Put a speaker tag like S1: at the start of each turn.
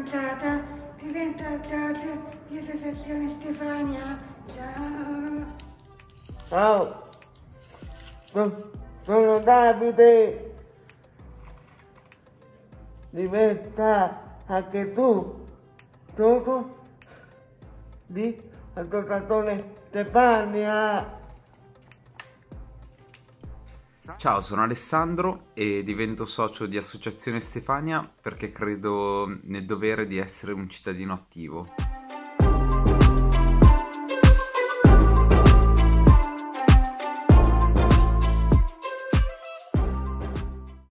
S1: fidanzata, divento socio di Associazione Stefania. Ciao.
S2: Ciao, sono Davide. Diventa anche tu socio di Associazione Stefania.
S3: Ciao, sono Alessandro e divento socio di Associazione Stefania perché credo nel dovere di essere un cittadino attivo.